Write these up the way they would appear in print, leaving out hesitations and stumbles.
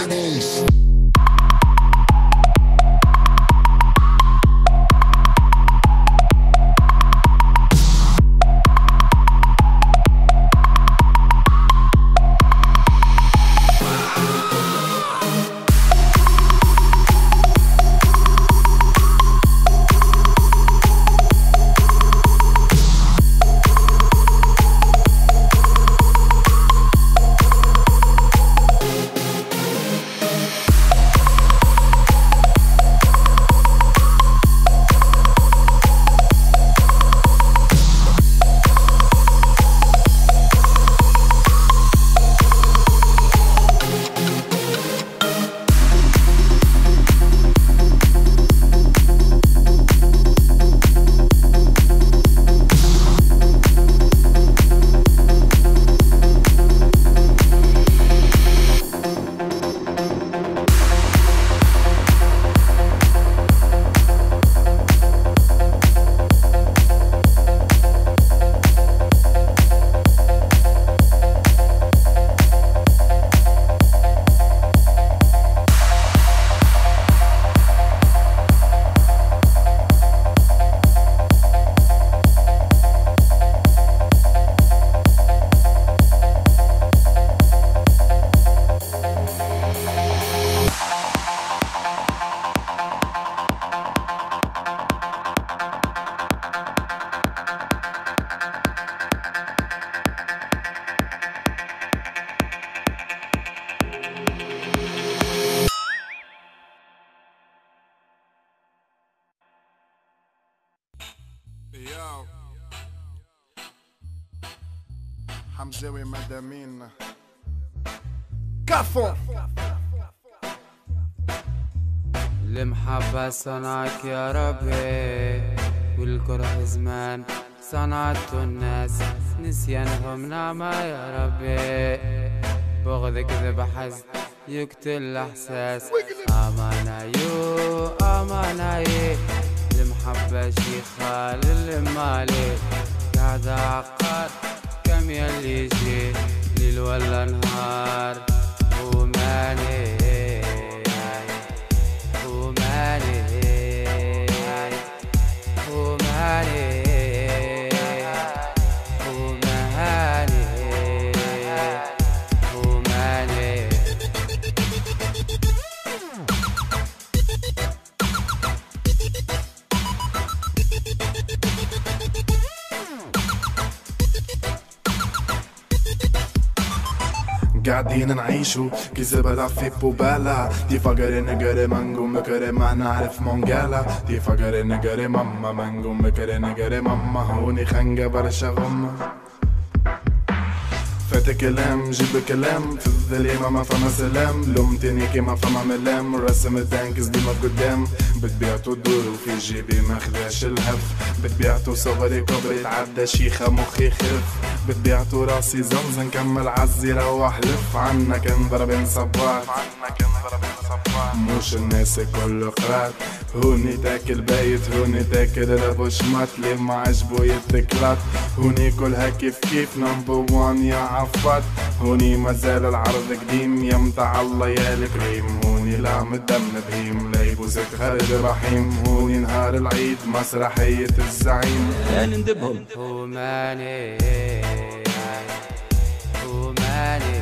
Vamos. ياو حمزاوي مدامين كفو. المحبة صنعك يا ربي، والكره زمان صنعته الناس، نسيانهم نعمة يا ربي، بغض كذب حزن يقتل احساس، امانة يو امانة يه، المحبة شي خال المالي، قاعدة عقار كم يلي يجي ليل ولا نهار، وماني وماني وماني وماني وماني. قاعدين نعيشو كي زبالة في بوبالا، دي فقر نقري مانجو مكري ما نعرف مونجالا، دي فقر نقري ماما مانجو مكري نقري ماما، هوني خنقة برشا غمة، فات كلام جيب كلام في الظليمة ما فما سلام، لومتني كيما فما ملام، رسم التانكس ديما قدام، بتبيعتو الدور وفي جيبي ما خذاش الهف، بتبيعتو صغري كبري تعدى شيخة مخي خف، بتبيعتو راسي زنزن كمل عزي روح لف، عنا كان ضرب صباح مش الناس كله قرات، هوني تاكل بايت هوني تاكل ربو شمات، لي ما عجبو يتكلات، هوني كلها كيف كيف نمبر وان يا عفات، هوني مازال العرض قديم يا متاع الله يا الكريم، هوني لا مدم بهيم لا يبوزك خارج رحيم، هوني نهار العيد مسرحية الزعيم ندبهم وماني وماني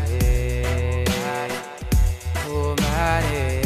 وماني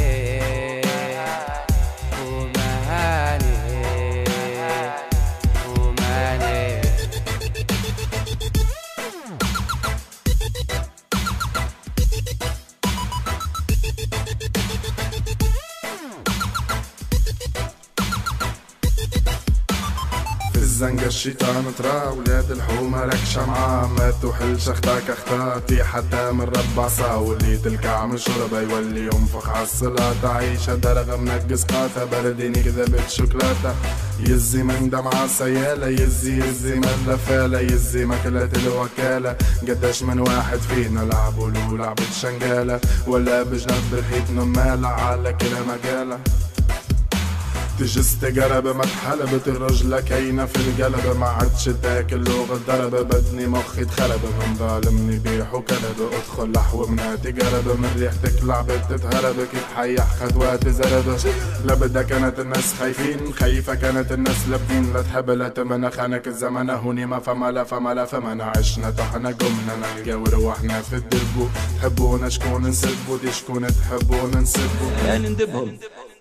زنقة الشيطان ترى ولاد الحومة لك شمعة، ما توحل شختك اختاتي حتى من ربع صا، واللي تلكع من شربة يولي ينفخ عالصلاة، عيشة درغة منقص قاتا برديني كذبت شوكولاتة، يزي من دمعة سيالة يزي من لفالة، يزي مكلة الوكالة، قداش من واحد فينا لعبوا له لعبة شنقالة، ولا بجنب الحيط نمالة على كل مقالة، تجس تقرب ما تحلب الرجلة كاينة في القلب ما عدش تاكل لغة ضرب بدني مخي تخرب من ظالمني بيح وكلب ادخل لحو مناتي قرب من ريحتك لعبت تتهرب كيف حيح خطوات زرب لبدا كانت الناس خايفين خايفة كانت الناس لابدين لا تحب لا تمنى خانك الزمن هوني ما فما عشنا طحنا قمنا نلقى وروحنا في الدبو تحبونا شكون نسبو دي شكون تحبونا نسبو ندبهم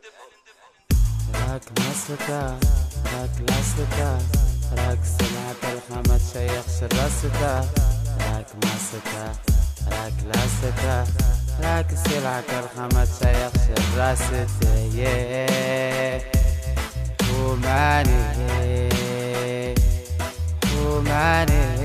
راك مسكة راك لاسكة راك سمعت الخمة تشيخش الراسكة راك مسكة راك لاسكة راك سلعك الخمة تشيخش الراسكة هو ماني